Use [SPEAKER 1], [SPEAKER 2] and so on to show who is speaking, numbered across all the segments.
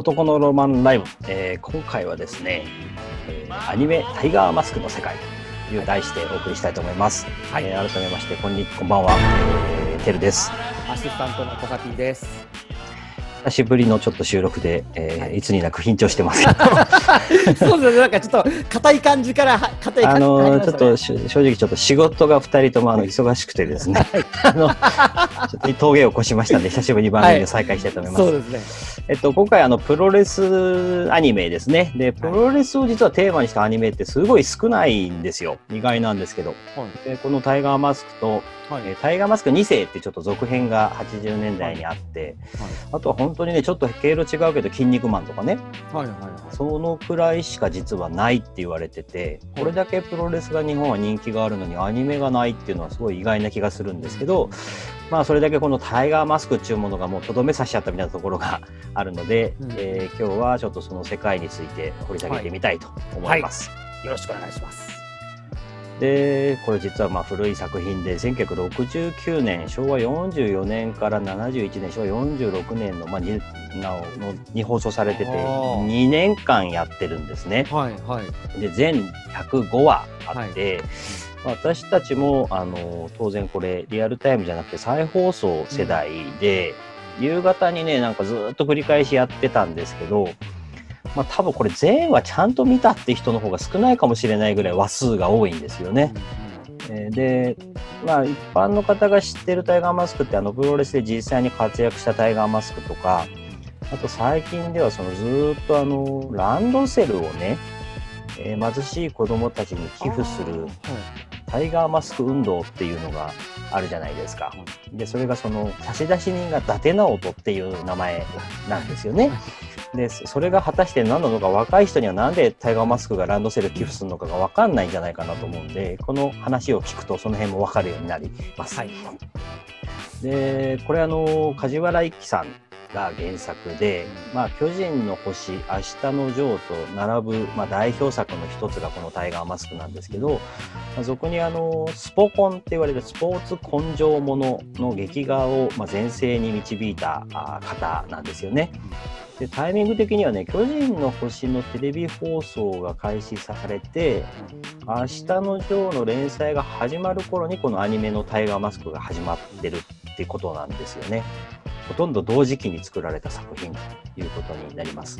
[SPEAKER 1] 男のロマンライブ、今回はですね、アニメタイガーマスクの世界という題してお送りしたいと思います。はい、改めましてこんばんは、てるです。
[SPEAKER 2] アシスタントの小崎です。
[SPEAKER 1] 久しぶりのちょっと収録で、いつになく緊張してます
[SPEAKER 2] そうですね、なんかちょっと硬い感じから硬い感じ
[SPEAKER 1] ちょっと正直ちょっと仕事が2人とも忙しくてですねちょっと峠を越しましたんで久しぶりに番組を再開したいと思います。
[SPEAKER 2] そうですね。
[SPEAKER 1] 今回プロレスアニメですね。でプロレスを実はテーマにしたアニメってすごい少ないんですよ。意外なんですけど、でこのタイガーマスクと、タイガーマスク2世ってちょっと続編が80年代にあって、あとは本当にねちょっと経路違うけど筋肉マンとかね、そのくらいしか実はないって言われてて、これだけプロレスが日本は人気があるのにアニメがないっていうのはすごい意外な気がするんですけど、まあそれだけこのタイガーマスクっていうものがもうとどめさしちゃったみたいなところがあるので、今日はちょっとその世界について掘り下げてみたいと思います。
[SPEAKER 2] よろしくお願いします。
[SPEAKER 1] でこれ実はまあ古い作品で1969年昭和44年から71年昭和46年の、に放送されてて2年間やってるんですね。で全105話あって、私たちも当然これリアルタイムじゃなくて再放送世代で、夕方にねなんかずっと繰り返しやってたんですけど、多分これ全話ちゃんと見たって人の方が少ないかもしれないぐらい話数が多いんですよね。で一般の方が知ってるタイガーマスクってプロレスで実際に活躍したタイガーマスクとか、あと最近ではそのずっとランドセルをね、貧しい子どもたちに寄付するタイガーマスク運動っていうのがあるじゃないですか。でそれがその差出人が伊達直人っていう名前なんですよね。でそれが果たして何なのか、若い人にはなんでタイガーマスクがランドセル寄付するのかが分かんないんじゃないかなと思うんで、この話を聞くとその辺も分かるようになります。でこれ梶原一騎さんが原作で、巨人の星、明日のジョーと並ぶ、代表作の一つがこのタイガーマスクなんですけど、俗にスポコンって言われるスポーツ根性ものの劇画を全盛に導いた方なんですよね。でタイミング的にはね、巨人の星のテレビ放送が開始されて、明日のジョーの連載が始まる頃にこのアニメのタイガーマスクが始まってるってことなんですよね。ほとんど同時期に作られた作品ということになります。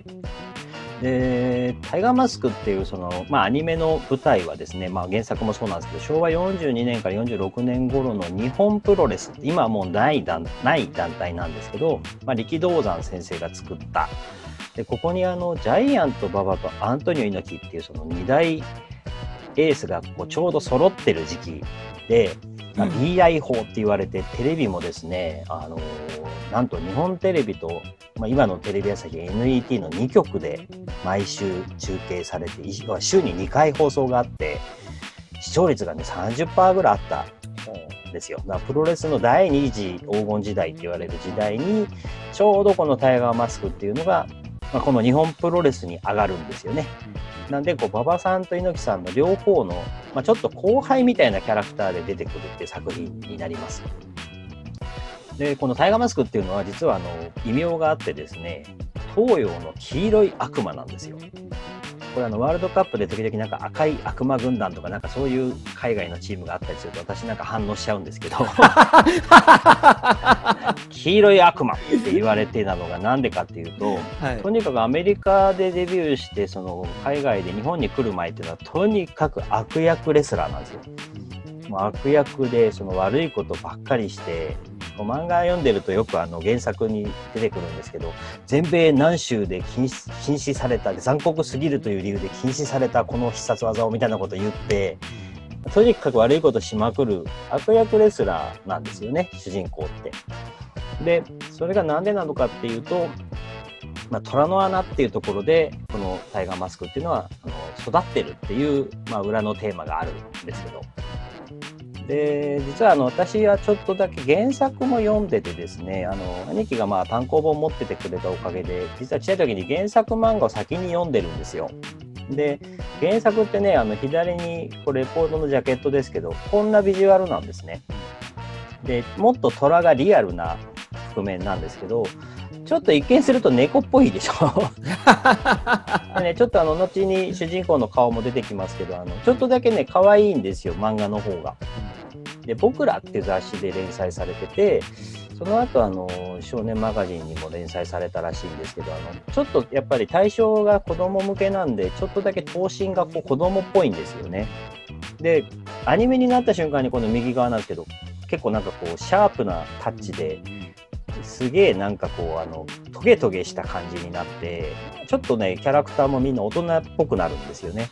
[SPEAKER 1] でタイガーマスクっていうその、アニメの舞台はですね、原作もそうなんですけど、昭和42年から46年頃の日本プロレス、今はもうない団体なんですけど、力道山先生が作った。でここにジャイアント馬場とアントニオ猪木っていうその2大エースがちょうど揃ってる時期で、BI 法って言われて、テレビもですね、なんと日本テレビと、今のテレビ朝日 NET の2局で毎週中継されて、週に2回放送があって、視聴率がね 30% ぐらいあったんですよ。プロレスの第2次黄金時代って言われる時代にちょうどこのタイガーマスクっていうのが、この日本プロレスに上がるんですよね。なんで馬場さんと猪木さんの両方の、ちょっと後輩みたいなキャラクターで出てくるっていう作品になります。でこのタイガーマスクっていうのは実は異名があってですね、東洋の黄色い悪魔なんですよ。これワールドカップで時々なんか赤い悪魔軍団とかなんかそういう海外のチームがあったりすると私なんか反応しちゃうんですけど黄色い悪魔って言われてたのがなんでかっていうと、とにかくアメリカでデビューしてその海外で日本に来る前っていうのはとにかく悪役レスラーなんですよ。もう悪役でその悪いことばっかりして、漫画読んでるとよく原作に出てくるんですけど、全米何州で禁止された、残酷すぎるという理由で禁止されたこの必殺技をみたいなことを言って、とにかく悪いことしまくる悪役レスラーなんですよね、主人公って。でそれがなんでなのかっていうと、虎の穴っていうところでこのタイガーマスクっていうのは育ってるっていう、裏のテーマがあるんですけど、で実は私はちょっとだけ原作も読んでてですね、兄貴が単行本持っててくれたおかげで、実は小さい時に原作漫画を先に読んでるんですよ。で原作ってね、左にこれレポートのジャケットですけど、こんなビジュアルなんですね。でもっと虎がリアルな覆面なんですけど、 ちょっと一見すると猫っぽいでしょで、ね、ちょっと後に主人公の顔も出てきますけど、ちょっとだけね可愛いんですよ、漫画の方が。で、僕らっていう雑誌で連載されてて、その後少年マガジンにも連載されたらしいんですけど、ちょっとやっぱり対象が子供向けなんで、ちょっとだけ頭身がこう子供っぽいんですよね。で、アニメになった瞬間にこの右側なんですけど、結構なんかこうシャープなタッチで、すげえなんかこうトゲトゲした感じになって、ちょっとねキャラクターもみんな大人っぽくなるんですよね。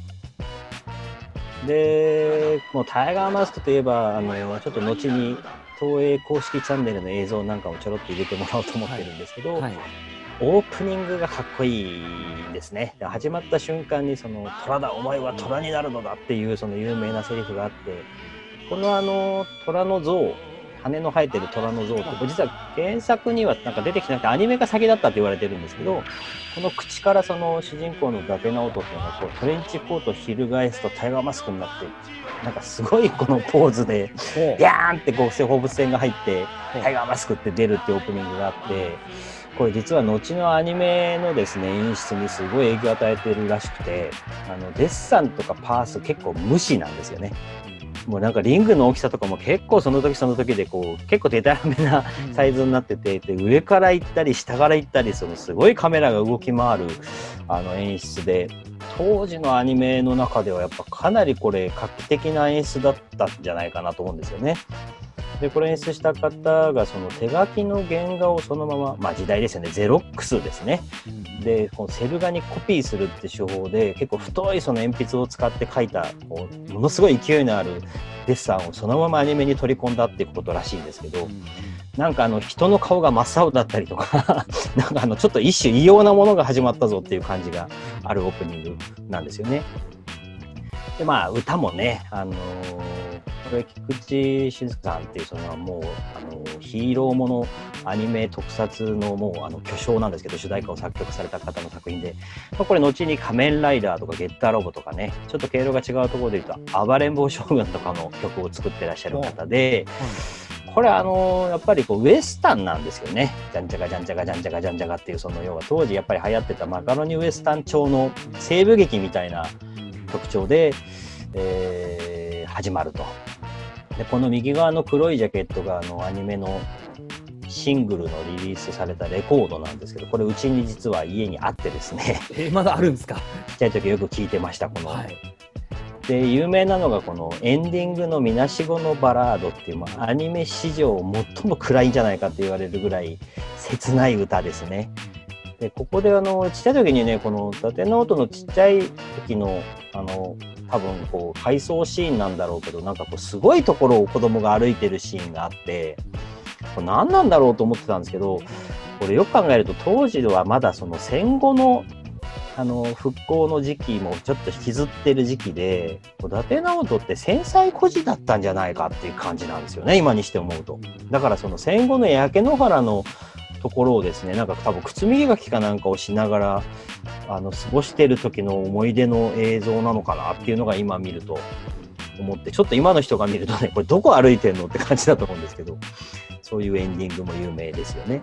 [SPEAKER 1] で、もうタイガーマスクといえばちょっと後に東映公式チャンネルの映像なんかもちょろっと入れてもらおうと思ってるんですけど、オープニングがかっこいいんですね。始まった瞬間に虎だ、お前は虎になるのだっていうその有名なセリフがあって、この虎の像、羽の生えてる虎の像って実は原作にはなんか出てきてなくて、アニメが先だったって言われてるんですけど、この口からその主人公の伊達直人っていうのがこうトレンチコートを翻すとタイガーマスクになって、なんかすごいこのポーズでビャーンってこう放物線が入ってタイガーマスクって出るっていうオープニングがあって、これ実は後のアニメのですね演出にすごい影響を与えてるらしくて、デッサンとかパース結構無視なんですよね。もうなんかリングの大きさとかも結構その時その時でこう結構デタラメなサイズになってて、で上から行ったり下から行ったり、そのすごいカメラが動き回る演出で、当時のアニメの中ではやっぱかなりこれ画期的な演出だったんじゃないかなと思うんですよね。で、これ演出した方がその手書きの原画をそのまま、まあ時代ですよね、ゼロックスですね。で、このセル画にコピーするって手法で、結構太いその鉛筆を使って描いたこうものすごい勢いのあるデッサンをそのままアニメに取り込んだっていうことらしいんですけど、なんか人の顔が真っ青だったりとかなんかちょっと一種異様なものが始まったぞっていう感じがあるオープニングなんですよね。で、まあ歌もね、これ菊池静香さんっていうそのもうヒーローものアニメ特撮のもう巨匠なんですけど、主題歌を作曲された方の作品で、これ後に仮面ライダーとかゲッターロボとかね、ちょっと毛色が違うところで言うと暴れん坊将軍とかの曲を作ってらっしゃる方で、これやっぱりこうウエスタンなんですよね。ジャンジャガジャンジャガジャンジャガジャンジャガっていう、その要は当時やっぱり流行ってたマカロニウエスタン調の西部劇みたいな特徴で、始まると。で、この右側の黒いジャケットがアニメのシングルのリリースされたレコードなんですけど、これうちに実は家にあってですね
[SPEAKER 2] まだあるんですか？
[SPEAKER 1] ちっちゃい時よく聞いてました。で、有名なのがこのエンディングのみなしごのバラードっていう、アニメ史上最も暗いんじゃないかって言われるぐらい切ない歌ですね。で、ここでちっちゃい時にね、この伊達直人のちっちゃい時の多分こう回想シーンなんだろうけど、なんかこうすごいところを子供が歩いてるシーンがあって、これ何なんだろうと思ってたんですけど、これよく考えると当時はまだその戦後の復興の時期もちょっと引きずってる時期で、伊達直人って戦災孤児だったんじゃないかっていう感じなんですよね、今にして思うと。だからその戦後の焼け野原のところをですね、なんか多分靴磨きかなんかをしながら過ごしてる時の思い出の映像なのかなっていうのが今見ると思って、ちょっと今の人が見るとね、これどこ歩いてんのって感じだと思うんですけど、そういうエンディングも有名ですよね。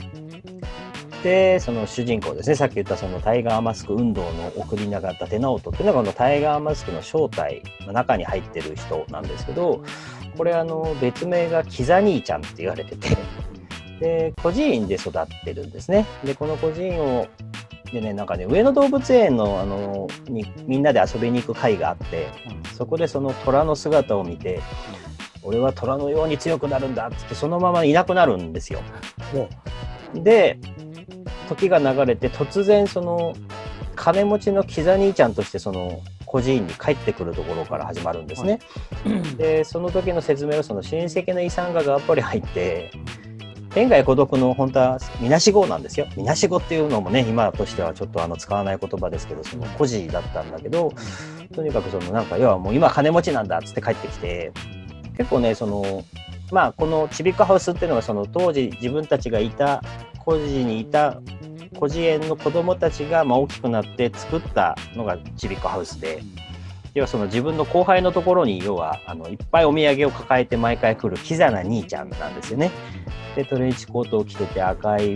[SPEAKER 1] で、その主人公ですね、さっき言ったそのタイガーマスク運動の送り名が伊達直人っていうのがこのタイガーマスクの正体の中に入ってる人なんですけど、これ別名がキザ兄ちゃんって言われてて、で、孤児院で育ってるんですね。で、この孤児院でね、なんかね、上野動物園のにみんなで遊びに行く会があって、そこでその虎の姿を見て、俺は虎のように強くなるんだっつってそのままいなくなるんですよ。で、時が流れて突然その金持ちのキザ兄ちゃんとしてその孤児院に帰ってくるところから始まるんですね。で、その時の説明はその親戚の遺産ががっぽり入って、天涯孤独の本当はみなしごなんですよ。みなしごっていうのもね、今としてはちょっと使わない言葉ですけど、その孤児だったんだけど、とにかくそのなんか要はもう今金持ちなんだっつって帰ってきて、結構ね、そのこのちびっこハウスっていうのがその当時自分たちがいた孤児にいた孤児園の子供たちが大きくなって作ったのがちびっこハウスで、要はその自分の後輩のところに要はいっぱいお土産を抱えて毎回来るキザな兄ちゃんなんですよね。で、トレンチコートを着てて赤い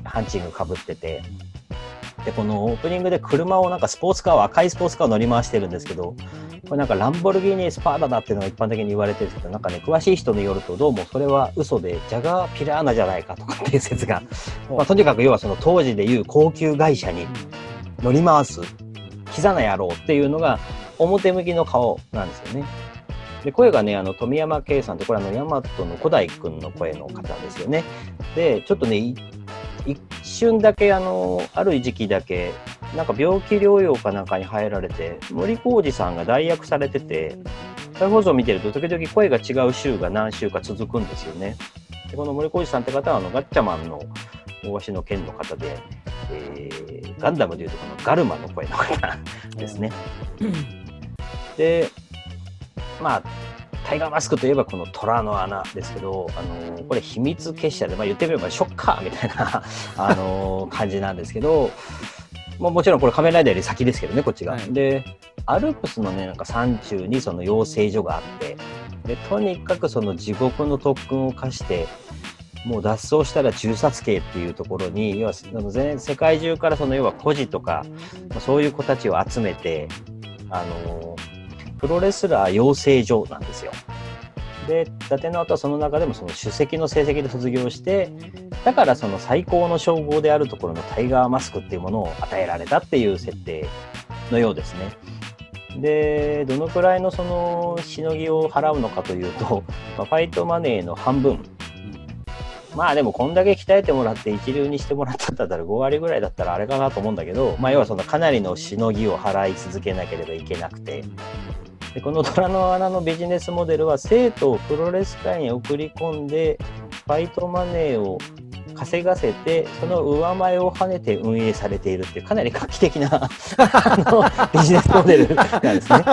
[SPEAKER 1] ハンチングかぶってて、でこのオープニングで車をなんかスポーツカーを赤いスポーツカーを乗り回してるんですけど、これなんかランボルギーニ・スパーダだっていうのが一般的に言われてるんですけど、なんかね詳しい人によるとどうもそれは嘘でジャガーピラーナじゃないかとかっていう説が、まあ、とにかく要はその当時でいう高級外車に乗り回すキザな野郎っていうのが表向きの顔なんですよね。で声がね富山圭さんって、これヤマトの古代くんの声の方ですよね。でちょっとね一瞬だけある時期だけなんか病気療養かなんかに入られて、森浩二さんが代役されてて、再放送を見てると時々声が違う週が何週か続くんですよね。でこの森浩二さんって方はガッチャマンの大鷲の剣の方で、ガンダムでいうとこのガルマの声の方ですね。でまあタイガーマスクといえばこの虎の穴ですけど、これ秘密結社で、まあ、言ってみればショッカーみたいな感じなんですけど、もちろんこれ仮面ライダーより先ですけどね、こっちが。はい、でアルプスのねなんか山中にその養成所があって、でとにかくその地獄の特訓を課してもう脱走したら銃殺刑っていうところに、要は世界中からその要は孤児とかそういう子たちを集めてプロレスラー養成所なんですよ。で伊達直人はその中でもその首席の成績で卒業して、だからその最高の称号であるところのタイガーマスクっていうものを与えられたっていう設定のようですね。でどのくらいのそのしのぎを払うのかというと、ファイトマネーの半分、まあでもこんだけ鍛えてもらって一流にしてもらったんだったら5割ぐらいだったらあれかなと思うんだけど、まあ要はそのかなりのしのぎを払い続けなければいけなくて、でこの虎の穴のビジネスモデルは生徒をプロレス界に送り込んでファイトマネーを稼がせて、その上前を跳ねて運営されているっていうかなり画期的なビジネスモデルなんですね。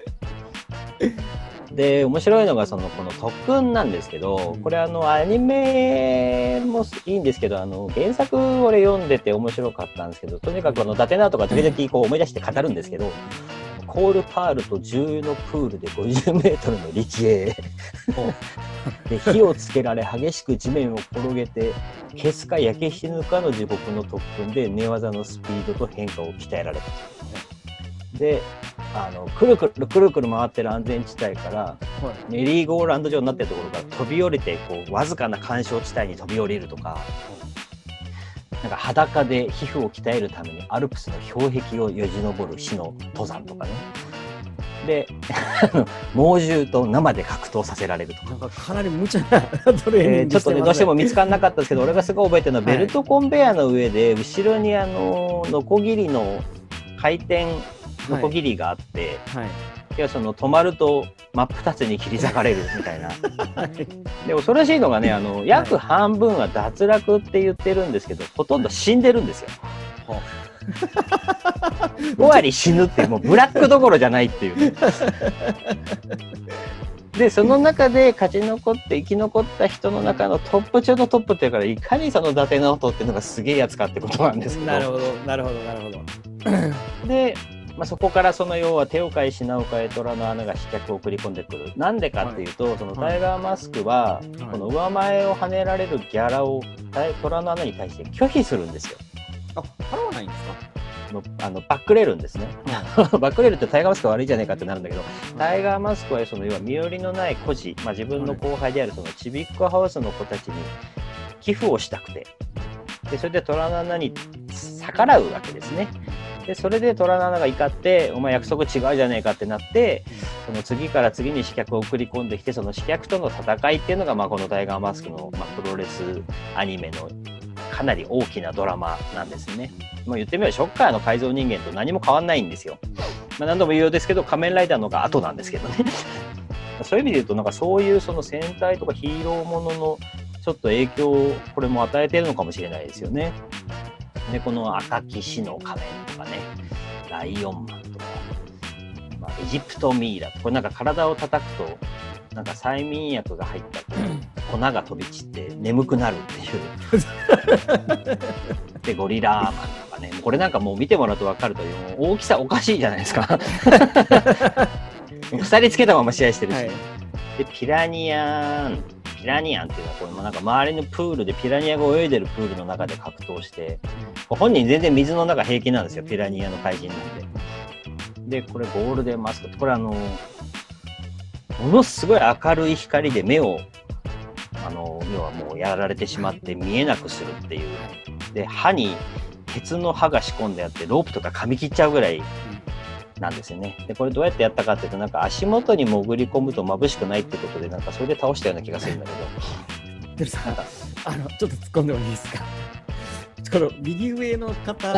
[SPEAKER 1] で面白いのがこの特訓なんですけど、これアニメもいいんですけど、原作俺読んでて面白かったんですけど、とにかく伊達直人が時々こう思い出して語るんですけど、コールパールと重油のプールで50メートルの力泳で火をつけられ激しく地面を転げて消すか焼け死ぬかの地獄の特訓で寝技のスピードと変化を鍛えられた。でくるくるくるくる回ってる安全地帯からメリーゴーランド状になってるところから飛び降りてこうわずかな干渉地帯に飛び降りるとか、なんか裸で皮膚を鍛えるためにアルプスの氷壁をよじ登る死の登山とかね。で猛獣と生で格闘させられるとか、
[SPEAKER 2] なんかかなり無茶なトレーニングしてますね。
[SPEAKER 1] ちょっとねどうしても見つからなかったんですけど、俺がすごい覚えてるのはベルトコンベヤーの上で後ろにノコギリの回転ノコギリがあって、はいはい、その止まると真っ二つに切り裂かれるみたいな。で恐ろしいのがね約半分は脱落って言ってるんですけど、ほとんど死んでるんですよ。5割死ぬっていう、もうブラックどころじゃないっていう、ね、でその中で勝ち残って生き残った人の中のトップ中のトップっていうから、いかにその伊達直人っていうのがすげえやつかってことなんですけど。
[SPEAKER 2] なるほどなるほどなるほど。
[SPEAKER 1] でそこからその要は手を変え品を変え虎の穴が刺客を送り込んでくる。なんでかっていうと、そのタイガーマスクはこの上前を跳ねられるギャラを虎の穴に対して拒否するんですよ。
[SPEAKER 2] 払わないんですか？
[SPEAKER 1] バックレるんですね。バックレるってタイガーマスクが悪いじゃないかってなるんだけど、タイガーマスクはその要は身寄りのない孤児、自分の後輩であるそのちびっこハウスの子たちに寄付をしたくて、でそれで虎の穴に逆らうわけですね。でそれで虎の穴が怒って、お前約束違うじゃねえかってなって、その次から次に刺客を送り込んできて、その刺客との戦いっていうのがこのタイガーマスクのプロレスアニメのかなり大きなドラマなんですね。もう言ってみればショッカーの改造人間と何も変わんないんですよ。何度も言うようですけど、仮面ライダーのが後なんですけどね。そういう意味で言うと、なんかそういうその戦隊とかヒーローもののちょっと影響をこれも与えているのかもしれないですよね。でこの赤き死の仮面とかね、ライオンマンとか、エジプトミイラとか、これなんか体を叩くとなんか催眠薬が入った粉が飛び散って眠くなるっていうでゴリラーマンとかね、これなんかもう見てもらうと分かるとおり、大きさおかしいじゃないですか。鎖つけたまま試合してるし、はい、でピラニアンピラニアンっていうのはこれもなんか周りのプールでピラニアが泳いでるプールの中で格闘して、本人全然水の中平気なんですよ、ピラニアの怪人なんで。でこれゴールデンマスクって、これものすごい明るい光で目を要はもうやられてしまって見えなくするっていう。で歯に鉄の歯が仕込んであってロープとか噛み切っちゃうぐらいなんですよね。でこれどうやってやったかっていうと、なんか足元に潜り込むと眩しくないってことで、なんかそれで倒したような気がするんだけど。
[SPEAKER 2] てるさん、ちょっと突っ込んでもいいですか。この右上の方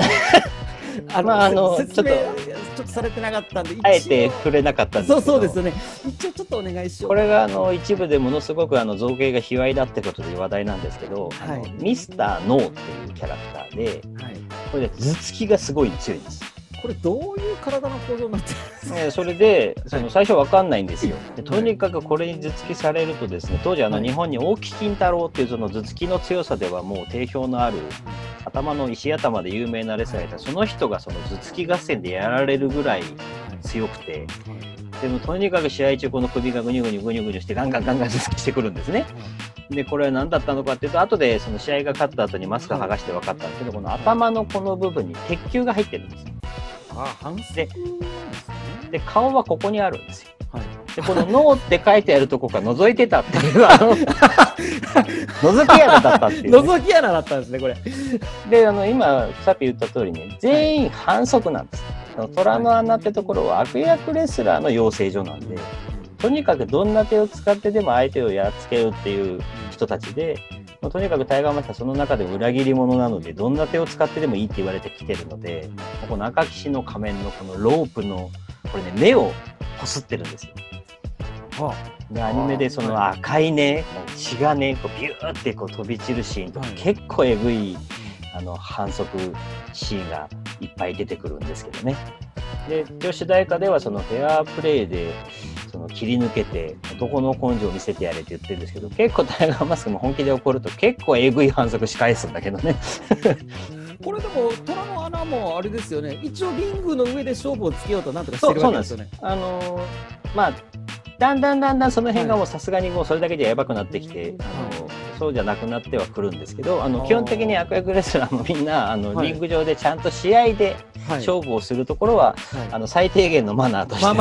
[SPEAKER 2] 説明ちょっとされてなかったんで、
[SPEAKER 1] あえて触れなかったんですけど、
[SPEAKER 2] そうですよね。一応ちょっとお願いしよう。
[SPEAKER 1] これが一部でものすごく造形が卑猥だってことで話題なんですけど、
[SPEAKER 2] はい、
[SPEAKER 1] ミスターノーっていうキャラクターで、はい、これで頭突きがすごい強いんです。
[SPEAKER 2] これどういう体の構造になってるんですか。
[SPEAKER 1] それで最初わかんないんですよ。でとにかくこれに頭突きされるとですね、当時日本に大木金太郎っていうその頭突きの強さではもう定評のある頭の石頭で有名なレスラーがいた、その人がその頭突き合戦でやられるぐらい強くて、でもとにかく試合中この首がグニュグニュグニュグニュしてガンガン頭突きしてくるんですね。でこれは何だったのかっていうと、後でその試合が勝った後にマスク剥がして分かったんですけど、この頭のこの部分に鉄球が入ってるんです。で顔はここにあるんですよ。でこの脳って書いてあるとこが覗いてたっていう覗き穴だったっていう、ね、
[SPEAKER 2] 覗き穴だったんですねこれ。
[SPEAKER 1] で今さっき言った通りね、全員反則なんです。虎の穴ってところは悪役レスラーの養成所なんで、とにかくどんな手を使ってでも相手をやっつけるっていう人たちで、とにかくタイガーマスターその中で裏切り者なので、どんな手を使ってでもいいって言われてきてるので、この赤騎士の仮面のこのロープのこれね、目をこすってるんですよ。でアニメでその赤いね血がねこうビューってこう飛び散るシーンとか、結構えぐい反則シーンがいっぱい出てくるんですけどね。で主題歌ではそのフェアプレーでその切り抜けて男の根性を見せてやれって言ってるんですけど、結構タイガーマスクも本気で怒ると結構えぐい反則し返すんだけどね。
[SPEAKER 2] これでも虎の穴もあれですよね、一応リングの上で勝負をつけようとなんとかしてるわけですよね。
[SPEAKER 1] まあだんだんその辺がもうさすがにもうそれだけじゃやばくなってきて、そうじゃなくなってはくるんですけど、基本的に悪役レスラーもみんなリング上でちゃんと試合で勝負をするところは、最低限のマナーとして、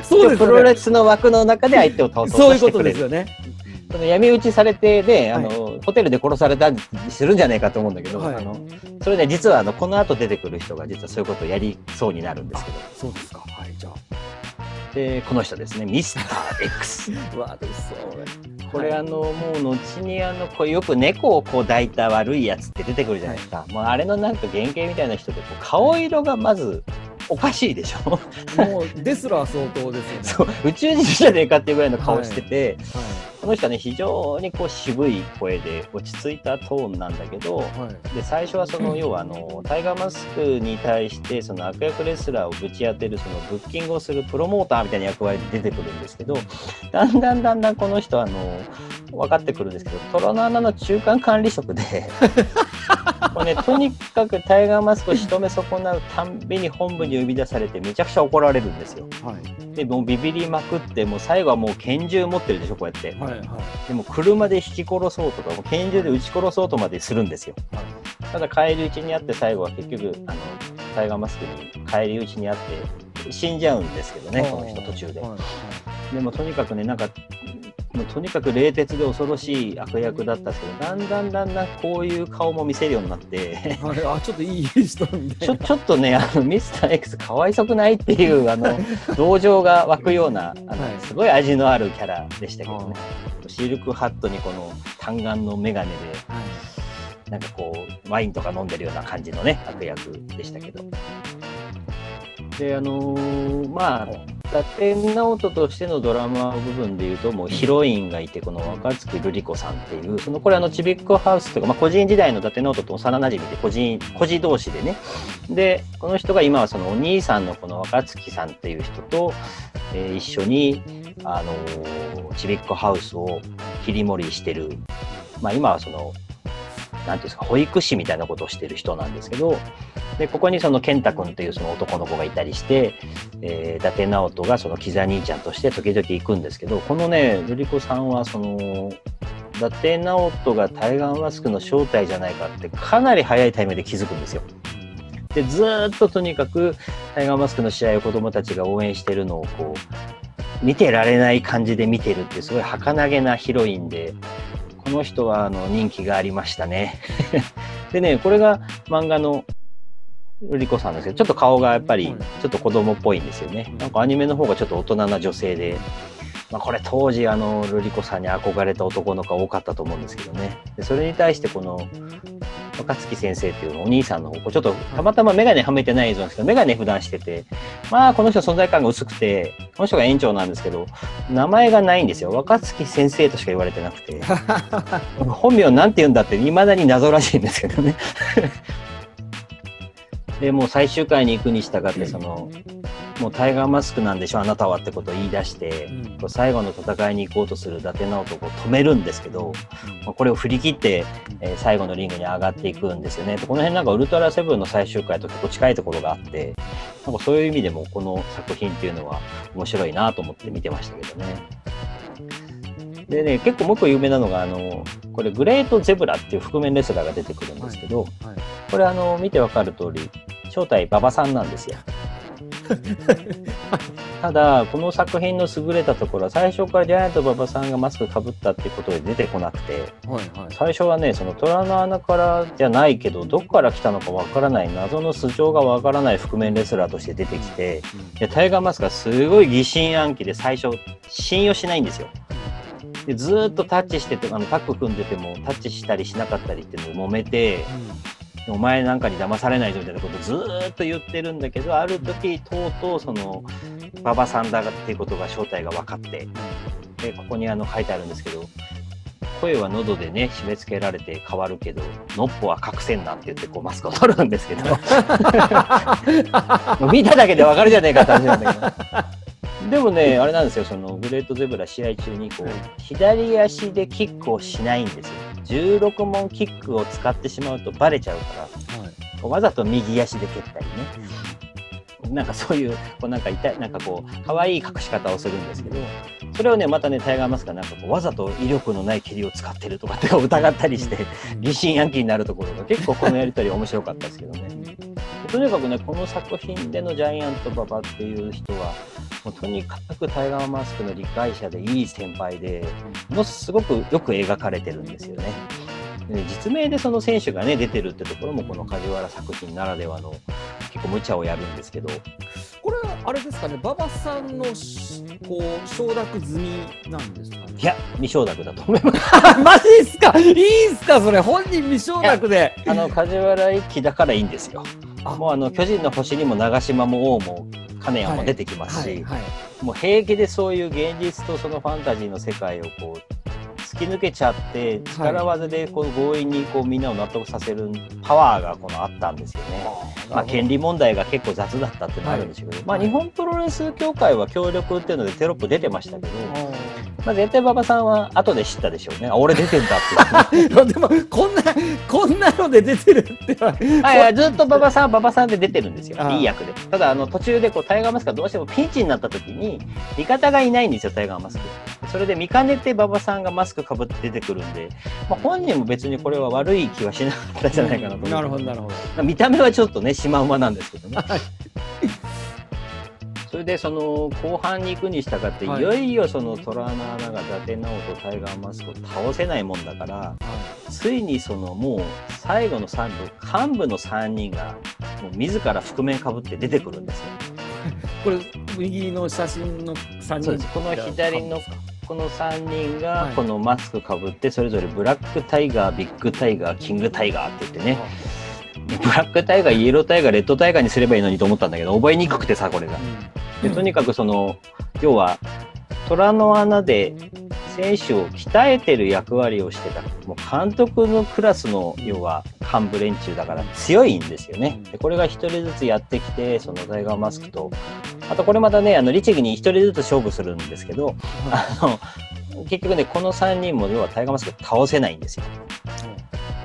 [SPEAKER 1] そうです、プロレスの枠の中で相手を倒そうとしてくれる。そういうことですよね。その闇討ちされてでホテルで殺されたりするんじゃないかと思うんだけど、それで実はこの後出てくる人が実はそういうことをやりそうになるんですけど。
[SPEAKER 2] そうですか。はい、じゃあ
[SPEAKER 1] でこの人ですね、ミスター X。これもう後にこうよく猫をこう抱いた悪いやつって出てくるじゃないですか。もうあれのなんか原型みたいな人で、顔色がまずおかしいでしょ。
[SPEAKER 2] もうですら相当ですよね。
[SPEAKER 1] そう、宇宙人じゃねえかっていうぐらいの顔してて、この人はね非常にこう渋い声で落ち着いたトーンなんだけど、で最初はその要はタイガーマスクに対してその悪役レスラーをぶち当てるそのブッキングをするプロモーターみたいな役割で出てくるんですけど、だんだんこの人は分かってくるんですけど、虎の穴の中間管理職でこれ、ね、とにかくタイガーマスクを仕留め損なうたんびに本部に呼び出されてめちゃくちゃ怒られるんですよ。でもうビビりまくって、もう最後はもう拳銃持ってるでしょこうやって。でも車で引き殺そうとかもう拳銃で撃ち殺そうとまでするんですよ。ただ返り討ちにあって、最後は結局タイガーマスクに返り討ちにあって死んじゃうんですけどね、この人途中で。でもとにかくね、なんかもうとにかく冷徹で恐ろしい悪役だったんですけど、だんだんこういう顔も見せるようになって
[SPEAKER 2] ちょっといい人みたいな
[SPEAKER 1] ちょっとねミスター X かわいそくないっていう同情が湧くようなすごい味のあるキャラでしたけどね。シルクハットにこの単眼の眼鏡で、なんかこうワインとか飲んでるような感じのね悪役でしたけど。でまあ伊達直人としてのドラマ部分でいうと、もうヒロインがいて、この若槻瑠璃子さんっていう、これちびっこハウスというか、個人時代の伊達直人と幼なじみで孤児同士でね。でこの人が今はそのお兄さんのこの若槻さんっていう人と、一緒にちびっこハウスを切り盛りしてる、今はそのなんていうんですか、保育士みたいなことをしてる人なんですけど、 でここにその健太君というその男の子がいたりして、伊達直人がそのキザ兄ちゃんとして時々行くんですけど、このね瑠璃子さんはその伊達直人がタイガーマスクの正体じゃないかってかなり早いタイミングで気づくんですよ。でずーっととにかくタイガーマスクの試合を子どもたちが応援してるのをこう見てられない感じで見てるっていうすごい儚げなヒロインで、この人は人気がありましたね。でね、これが漫画の瑠璃子さんですけど、ちょっと顔がやっぱりちょっと子供っぽいんですよね。なんかアニメの方がちょっと大人な女性で、まあ、これ当時瑠璃子さんに憧れた男の子が多かったと思うんですけどね。でそれに対してこの若月先生っていうお兄さんの方、ちょっとたまたま眼鏡はめてない映像なんですけど、眼鏡普段してて、まあこの人存在感が薄くて、この人が園長なんですけど、名前がないんですよ。若月先生としか言われてなくて、本名なんて言うんだって未だに謎らしいんですけどね。でもう最終回に行くに従ってもうタイガーマスクなんでしょあなたはってことを言い出して、最後の戦いに行こうとする伊達直人を止めるんですけど、これを振り切って、最後のリングに上がっていくんですよね。この辺なんかウルトラセブンの最終回と結構近いところがあって、なんかそういう意味でもこの作品っていうのは面白いなと思って見てましたけどね。でね、結構もう一個有名なのがこれグレートゼブラっていう覆面レスラーが出てくるんですけど、これ見てわかる通り正体馬場さんなんですよ。ただこの作品の優れたところは最初からジャイアント馬場さんがマスクかぶったっていうことで出てこなくて、最初はねその虎の穴からじゃないけどどこから来たのかわからない謎の素性がわからない覆面レスラーとして出てきて、でタイガーマスクがすごい疑心暗鬼で最初信用しないんですよ。でずーっとタッチしててタッグ組んでてもタッチしたりしなかったりっていうのを揉めて、お前なんかに騙されないぞみたいなことをずーっと言ってるんだけど、ある時とうとうその馬場さんだっていうことが正体が分かって、でここに書いてあるんですけど、声は喉でね締め付けられて変わるけどのっぽは隠せんなって言ってこうマスクを取るんですけど見ただけで分かるじゃねえかって話なんだけど。でもね、あれなんですよ、そのグレートゼブラ試合中にこう、左足でキックをしないんですよ。16問キックを使ってしまうとバレちゃうから、わざと右足で蹴ったりね。なんかそういう、なんかこう、可愛い隠し方をするんですけど、それをね、またね、タイガーマスクがなんかこう、わざと威力のない蹴りを使ってるとかって疑ったりして、疑心暗鬼になるところが結構このやりとり面白かったですけどね。とにかくね、この作品でのジャイアント馬場っていう人は、もうとにかくタイガーマスクの理解者でいい先輩で、ものすごくよく描かれてるんですよね。で実名でその選手がね出てるってところもこの梶原作品ならではの結構無茶をやるんですけど、
[SPEAKER 2] これはあれですかね、馬場さんのこう承諾済みなんですかね。
[SPEAKER 1] いや未承諾だと思います。
[SPEAKER 2] マジっすか、いいんすかそれ、本人未承諾で。
[SPEAKER 1] 梶原一騎だからいいんですよ。もう巨人の星にも長嶋も王も金谷も出てきますし、もう平気でそういう現実とそのファンタジーの世界をこう突き抜けちゃって力技でこう強引にこうみんなを納得させるパワーがあったんですよね。権利問題が結構雑だったっていうのがあるんですけど、日本プロレス協会は協力っていうのでテロップ出てましたけど、絶対馬場さんは後で知ったでしょうね。俺出てんだって
[SPEAKER 2] でもこんなので出てるって
[SPEAKER 1] ずっと馬場さんで出てるんですよ、いい役で。ただ途中でタイガーマスクがどうしてもピンチになった時に味方がいないんですよ、タイガーマスク。それで見かねて馬場さんがマスクかぶって出てくるんで、本人も別にこれは悪い気はしなかったんじゃないかなと思う。
[SPEAKER 2] なるほどなるほど。
[SPEAKER 1] 見た目はちょっとねシマウマなんですけどね。それでその後半に行くに従って、いよいよその虎の穴が伊達直人タイガーマスクを倒せないもんだから、ついにそのもう最後の3部幹部の3人がもう自ら覆面かぶって出てくるんですよ。
[SPEAKER 2] これ右の写真の3人。
[SPEAKER 1] そうです。この左のこの3人がこのマスクかぶってそれぞれブラックタイガー、ビッグタイガー、キングタイガーって言ってね、ブラックタイガー、イエロータイガー、レッドタイガーにすればいいのにと思ったんだけど、覚えにくくてさ、これが。でとにかく要は虎の穴で選手を鍛えてる役割をしてた、もう監督のクラスの要は幹部連中だから強いんですよね。でこれが一人ずつやってきて、そのタイガーマスクと、あとこれまたね律儀に一人ずつ勝負するんですけど、結局ねこの3人も要はタイガーマスク倒せないんですよ。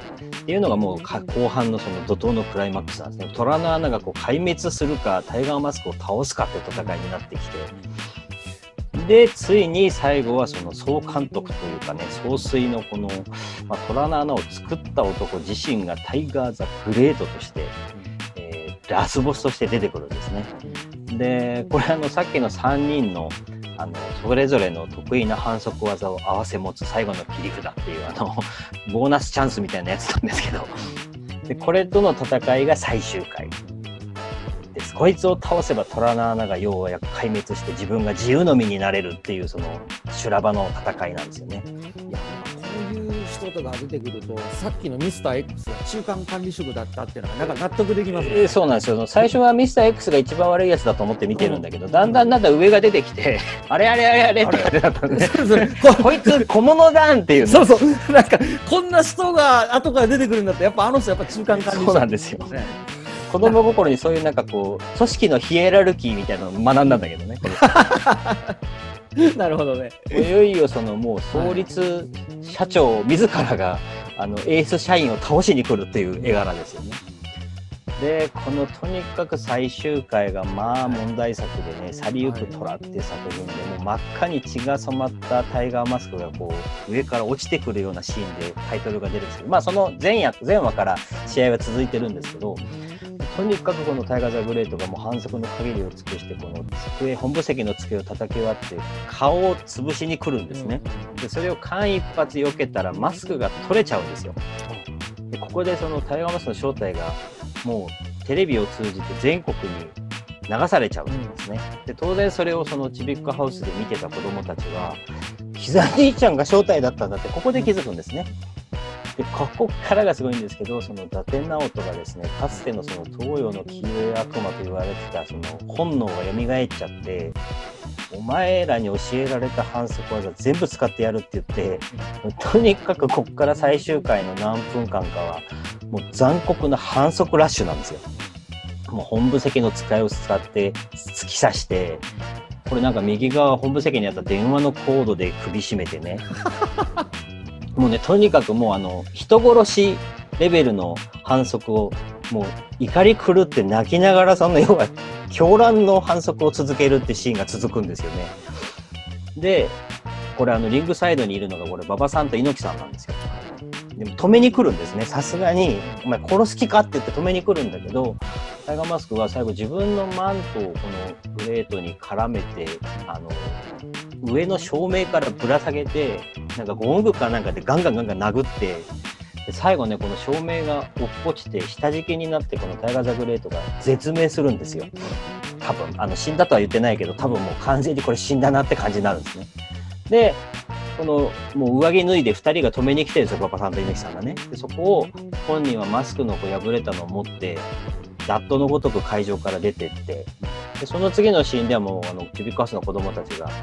[SPEAKER 1] っていうのがもう後半のその怒涛のクライマックスなんですね。虎の穴がこう壊滅するかタイガーマスクを倒すかって戦いになってきて、でついに最後はその総監督というかね、総帥のこの、虎の穴を作った男自身がタイガー・ザ・グレートとして、ラスボスとして出てくるんですね。でこれさっきの3人のそれぞれの得意な反則技を合わせ持つ最後の切り札っていうボーナスチャンスみたいなやつなんですけど、でこれとの戦いが最終回です。こいつを倒せば虎の穴がようやく壊滅して自分が自由の身になれるっていうその修羅場の戦いなんですよね。
[SPEAKER 2] いや、こういう人とか出てくると、さっきのミスター X が中間管理職だったっていうのがなんか納得できますね。
[SPEAKER 1] そうなんですよ。最初はミスター X が一番悪いやつだと思って見てるんだけど、だんだん上が出てきて、あれって感じだったんで、こいつ小物だんっていう、
[SPEAKER 2] そうそう、なんかこんな人が後から出てくるんだったら、やっぱ人やっぱ中間管理職。
[SPEAKER 1] そうなんですよ。子供心にそういうなんかこう組織のヒエラルキーみたいなのを学んだんだけどね。
[SPEAKER 2] なるほどね。
[SPEAKER 1] いよいよそのもう創立社長自らがエース社員を倒しに来るっていう絵柄ですよね。でこのとにかく最終回が問題作でね、去りゆく虎っていう作品で、もう真っ赤に血が染まったタイガーマスクがこう上から落ちてくるようなシーンでタイトルが出るんですけど、その前話から試合は続いてるんですけど、とにかくこのタイガー・ザ・グレートがもう反則の限りを尽くして、この本部席の机を叩き割って顔を潰しに来るんですね。でそれを間一髪避けたらマスクが取れちゃうんですよ。でここでそのタイガーマスクの正体がもうテレビを通じて全国に流されちゃうんですね。で当然それをそのちびっこハウスで見てた子どもたちは、膝兄ちゃんが正体だったんだってここで気づくんですね。でここからがすごいんですけど、その伊達直人がですね、かつてのその東洋の黄色い悪魔と言われてたその本能が蘇っちゃって、お前らに教えられた反則技全部使ってやるって言って、とにかくこっから最終回の何分間かはもう残酷な反則ラッシュなんですよ。もう本部席の使いを使って突き刺して、これなんか右側本部席にあった電話のコードで首絞めてねもうね、とにかくもう人殺しレベルの反則をもう怒り狂って泣きながら、その要は狂乱の反則を続けるってシーンが続くんですよね。でこれリングサイドにいるのがこれ馬場さんと猪木さんなんですよ。でも止めに来るんですね。さすがにお前殺す気かって言って止めに来るんだけど、タイガーマスクは最後自分のマントをこのプレートに絡めて上の照明からぶら下げて、なんかゴングかなんかでガンガン殴って、で最後ねこの照明が落っこちて下敷きになって、このタイガー・ザ・グレートが絶命するんですよ。多分死んだとは言ってないけど、多分もう完全にこれ死んだなって感じになるんですね。でこのもう上着脱いで2人が止めに来てるんですよ、馬場さんと猪木さんがね。でそこを本人はマスクの破れたのを持ってダットのごとく会場から出てって、でその次のシーンではもうちびっこハウスの子供たちが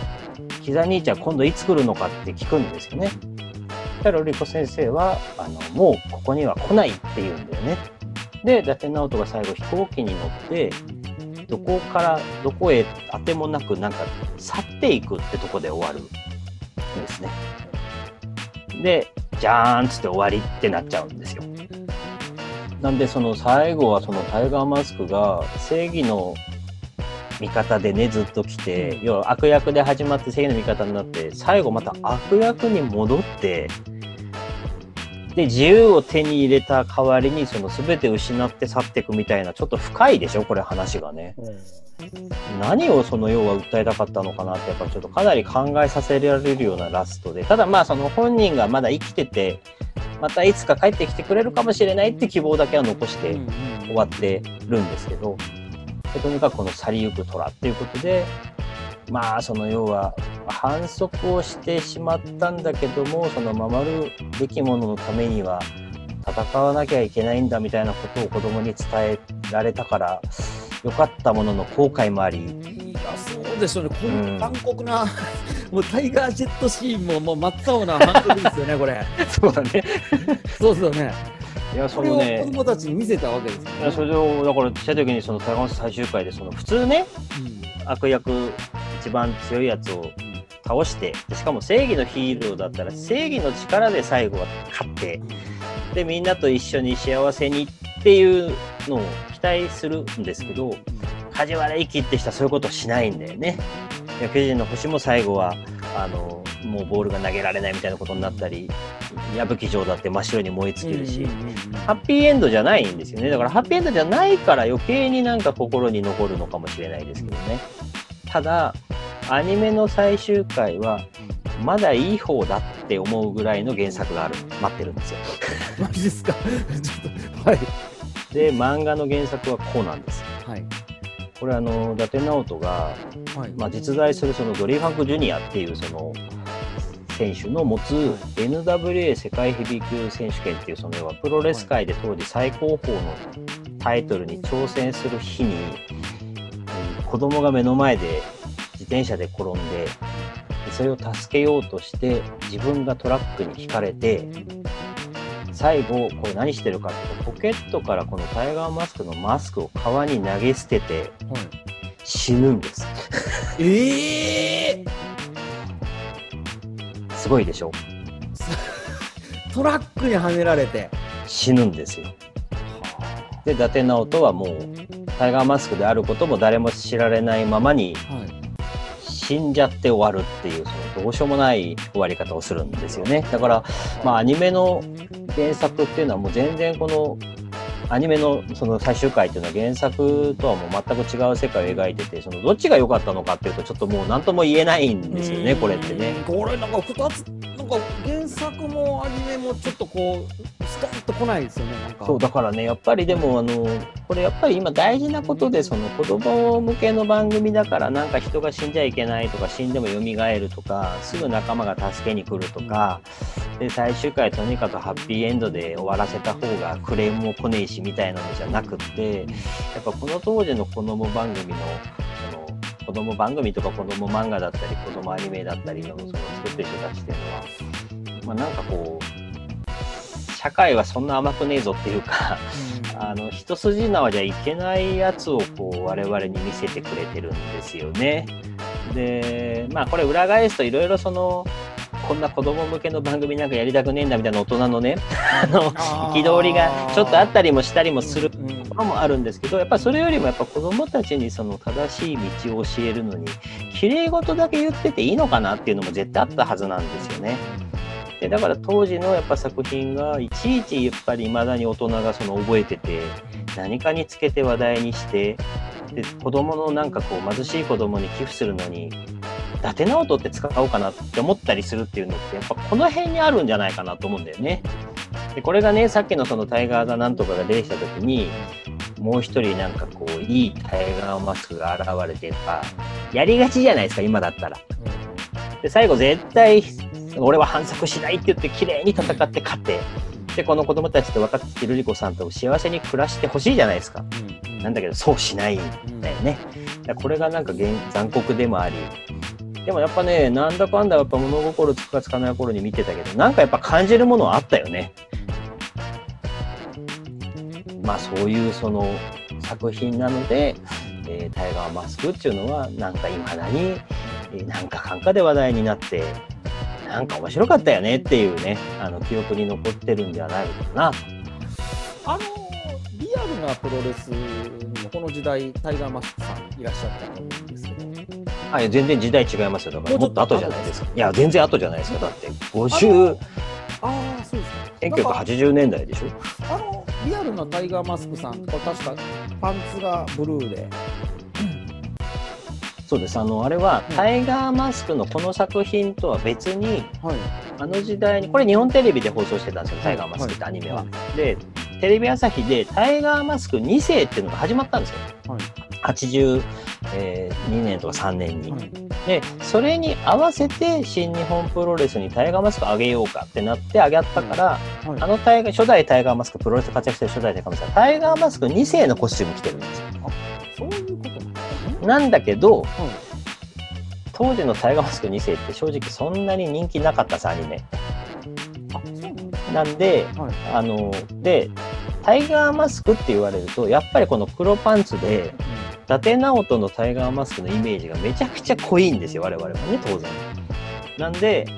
[SPEAKER 1] 「膝兄ちゃん今度いつ来るのか?」って聞くんですよね。そしたらリコ先生はもうここには来ないって言うんだよね。で伊達直人が最後飛行機に乗ってどこからどこへ当てもなくなんか去っていくってとこで終わるんですね。でじゃーんっつって終わりってなっちゃうんですよ。なんでその最後はそのタイガーマスクが正義の味方でねずっと来て、要は悪役で始まって正義の味方になって最後また悪役に戻って、で自由を手に入れた代わりにその全て失って去っていくみたいな、ちょっと深いでしょこれ話がね。何をその要は訴えたかったのかなって、やっぱちょっとかなり考えさせられるようなラストで、ただその本人がまだ生きててまたいつか帰ってきてくれるかもしれないって希望だけは残して終わってるんですけど、とにかくこの去りゆく虎っていうことで、その要は反則をしてしまったんだけども、その守るべきもののためには戦わなきゃいけないんだみたいなことを子供に伝えられたからよかったものの後悔もあり。
[SPEAKER 2] いやそうでしょうね。この残酷なもうタイガージェットシーンも真っ青な反則ですよねこれ。
[SPEAKER 1] そうだね。
[SPEAKER 2] そうですよね。
[SPEAKER 1] いやそのね、
[SPEAKER 2] 子供たちに見せたわけですよね。
[SPEAKER 1] いやそれをだからちっちゃい時にそのタイガーマスク最終回でその普通ね、悪役一番強いやつを倒して、しかも正義のヒーローだったら正義の力で最後は勝って、 でみんなと一緒に幸せにっていうのを期待するんですけど、梶原一騎って人はそういうことをしないんだよね。野球人の星も最後はもうボールが投げられないみたいなことになったり、矢吹城だって真っ白に燃え尽きるし、ハッピーエンドじゃないんですよね。だからハッピーエンドじゃないから余計になんか心に残るのかもしれないですけどね。ただアニメの最終回はまだいい方だって思うぐらいの原作が待ってるんですよ。
[SPEAKER 2] マジですか。ちょっとはい。
[SPEAKER 1] で漫画の原作はこうなんです。
[SPEAKER 2] はい。
[SPEAKER 1] これ伊達直人が、
[SPEAKER 2] はい、
[SPEAKER 1] 実在するそのドリー・ファンク・ジュニアっていうその選手の持つ NWA 世界ヘビー級選手権っていうその要はプロレス界で当時最高峰のタイトルに挑戦する日に、子供が目の前で自転車で転んで、それを助けようとして自分がトラックにひかれて、最後これ何してるかっていうと、ポケットからこのタイガーマスクのマスクを川に投げ捨てて死ぬんです。すごいでしょ。
[SPEAKER 2] トラックにはねられて
[SPEAKER 1] 死ぬんですよ。で伊達直人はもうタイガーマスクであることも誰も知られないままに死んじゃって終わるっていう、そのどうしようもない終わり方をするんですよね。だからアニメの原作っていうのはもう全然このアニメのその最終回っていうのは原作とはもう全く違う世界を描いてて、そのどっちが良かったのかっていうとちょっともう何とも言えないんですよね、これってね。
[SPEAKER 2] これなんか2つ、なんか原作もアニメもちょっとこうストンと来ないですよね。なんか
[SPEAKER 1] そうだからね、やっぱりでもこれやっぱり今大事なことで、その子供向けの番組だからなんか人が死んじゃいけないとか、死んでも蘇るとか、すぐ仲間が助けに来るとか、で最終回とにかくハッピーエンドで終わらせた方がクレームも来ねえしみたいなのじゃなくって、やっぱこの当時の子供番組のその子供番組とか子供漫画だったり子供アニメだったりのその作ってる人たちっていうのは、なんかこう社会はそんな甘くねえぞっていうか、一筋縄じゃいけないやつをこう我々に見せてくれてるんですよね。でこれ裏返すといろいろこんな子供向けの番組なんかやりたくねえんだみたいな大人のね憤りがちょっとあったりもしたりもするところもあるんですけど、やっぱそれよりもやっぱ子供たちにその正しい道を教えるのに綺麗事だけ言ってていいのかなっていうのも絶対あったはずなんですよね。でだから当時のやっぱ作品がいちいちやっぱり未だに大人が覚えてて、何かにつけて話題にして、で子供のなんかこう貧しい子供に寄付するのに伊達直人って使おうかなって思ったりするっていうのってやっぱこの辺にあるんじゃないかなと思うんだよね。でこれがね、さっきのそのタイガーだなんとかが出てきた時にもう一人なんかこういいタイガーマスクが現れてやりがちじゃないですか今だったら。で最後絶対俺は反則しないって言って綺麗に戦って勝って、でこの子供たちと若槻瑠璃子さんと幸せに暮らしてほしいじゃないですか。なんだけどそうしないんだよね。これがなんか残酷でもあり、でもやっぱね、なんだかんだやっぱ物心つくかつかない頃に見てたけど、なんかやっぱ感じるものはあったよね。そういうその作品なので、タイガーマスクっていうのはなんか未だになんかかんかで話題になって、なんか面白かったよねっていうね、記憶に残ってるんではないのかな。
[SPEAKER 2] リアルなプロレスにもこの時代タイガーマスクさんいらっしゃったと思うんですけど、
[SPEAKER 1] 全然時代違いますよ。だからもっと後じゃないですか。いや全然後じゃないですか。だって50、
[SPEAKER 2] そうですか。
[SPEAKER 1] 1980年代でしょ。
[SPEAKER 2] リアルなタイガーマスクさん、確かパンツがブルーで。
[SPEAKER 1] そうです。あれはタイガーマスクのこの作品とは別に、時代にこれ日本テレビで放送してたんですよ、タイガーマスクってアニメは。でテレビ朝日でタイガーマスク2世っていうのが始まったんですよ。82年とか3年に。でそれに合わせて新日本プロレスにタイガーマスクあげようかってなってあげたから、初代タイガーマスク、プロレス活躍してる初代タイガーマスクはタイガーマスク2世のコスチューム着てるんですよ。
[SPEAKER 2] そういうこと
[SPEAKER 1] なんだけど、当時のタイガーマスク2世って正直そんなに人気なかったです、アニメ。なんで、でタイガーマスクって言われるとやっぱりこの黒パンツで伊達直人のタイガーマスクのイメージがめちゃくちゃ濃いんですよ、我々はね、当然。なんで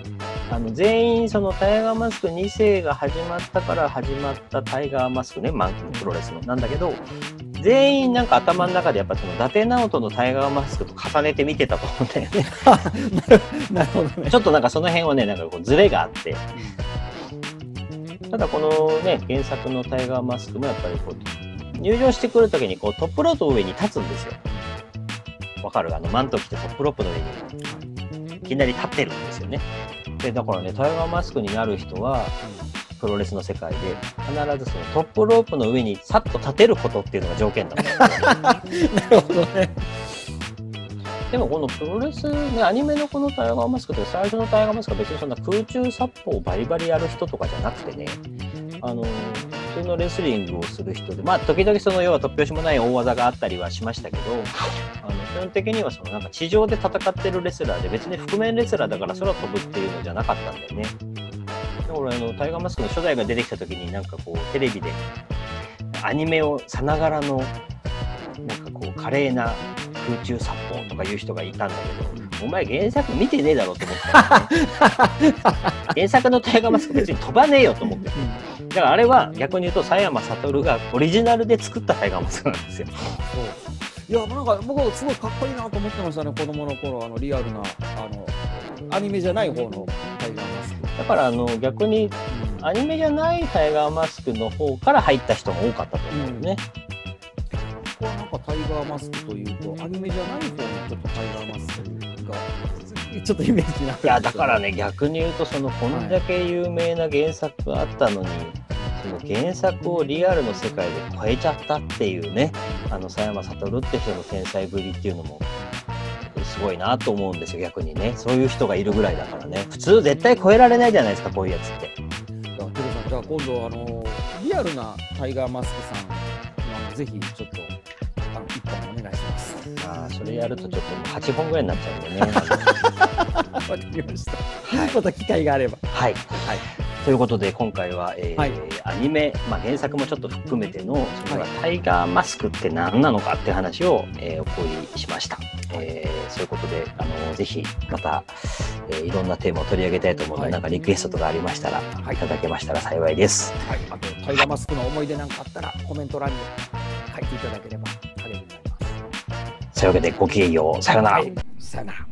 [SPEAKER 1] 全員そのタイガーマスク2世が始まったから始まったタイガーマスクね、プロレスのなんだけど、全員なんか頭の中でやっぱその伊達直人のタイガーマスクと重ねて見てたと思うんだよね。
[SPEAKER 2] なるほどね。
[SPEAKER 1] ちょっとなんかその辺はね、なんかこうズレがあって、ただこのね原作のタイガーマスクもやっぱりこう入場してくるときにこうトップロープの上に立つんですよ。わかる？マント着てトップロープの上にいきなり立ってるんですよね。でだからね、タイガーマスクになる人はプロレスの世界で必ずそのトップロープの上にさっと立てることっていうのが条件だったんですよ。
[SPEAKER 2] なるほどね。
[SPEAKER 1] でもこのプロレスね、アニメのこのタイガーマスクって最初のタイガーマスクは別にそんな空中殺法をバリバリやる人とかじゃなくてね、普通のレスリングをする人で、まあ時々その要は突拍子もない大技があったりはしましたけど、基本的にはそのなんか地上で戦ってるレスラーで、別に覆面レスラーだから空飛ぶっていうのじゃなかったんだよね。だからタイガーマスクの初代が出てきた時になんかこうテレビでアニメをさながらのなんかこう華麗な空中殺法とかいう人がいたんだけど、お前原作見てねえだろと思ったんだよね。原作のタイガーマスク別に飛ばねえよと思って。だからあれは逆に言うと佐山悟がオリジナルで作ったタイガーマスクなんですよ。
[SPEAKER 2] いや、なんか僕はすごいかっこいいなと思ってましたね、子供の頃、リアルなアニメじゃない方のタイガーマスク。
[SPEAKER 1] だから逆にアニメじゃないタイガーマスクの方から入った人が多かったと思うよね。
[SPEAKER 2] ここはなんかタイガーマスクというとアニメじゃない方のちょっとタイガーマスクがちょっとイメージになる。
[SPEAKER 1] いやだからね、逆に言うとそのこんだけ有名な原作があったのに、その原作をリアルの世界で超えちゃったっていうね、佐山悟って人の天才ぶりっていうのもすごいなと思うんですよ。逆にね、そういう人がいるぐらいだからね、普通絶対超えられないじゃないですか、こういうやつって。
[SPEAKER 2] テルさん、じゃあ今度リアルなタイガーマスクさんぜひちょっと一本お願いします。
[SPEAKER 1] それやるとちょっともう8本ぐらいになっちゃうんでね。
[SPEAKER 2] わかりました。また機会があれば。
[SPEAKER 1] はい。ということで今回は、アニメ、原作もちょっと含めてのそのタイガーマスクって何なのかっていう話を、お送りしました。そういうことでぜひまた、いろんなテーマを取り上げたいと思うので、なんかリクエストとかありましたら、いただけましたら幸いです。
[SPEAKER 2] あとタイガーマスクの思い出なんかあったらコメント欄に書いていただければ励みになります。
[SPEAKER 1] というわけでごきげんよう。さようなら。
[SPEAKER 2] さよなら。